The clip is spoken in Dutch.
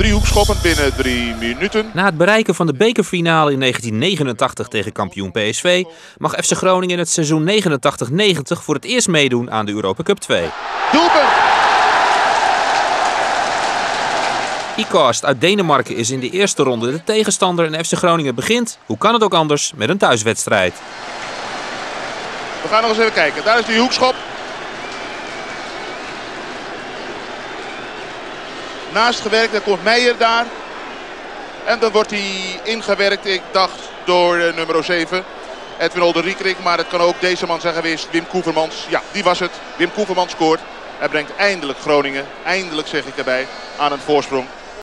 3 hoekschoppen binnen 3 minuten. Na het bereiken van de bekerfinale in 1989 tegen kampioen PSV mag FC Groningen in het seizoen 89-90 voor het eerst meedoen aan de Europa Cup 2. Doelpunt! IKAST uit Denemarken is in de eerste ronde de tegenstander en FC Groningen begint, hoe kan het ook anders, met een thuiswedstrijd. We gaan nog eens even kijken. Daar is die hoekschop. Naast gewerkt, dan komt Meijer daar. En dan wordt hij ingewerkt, ik dacht, door nummer 7. Edwin Olderiekrink, maar het kan ook deze man zijn geweest, Wim Koevermans. Ja, die was het. Wim Koevermans scoort. Hij brengt eindelijk Groningen, eindelijk zeg ik erbij, aan een voorsprong.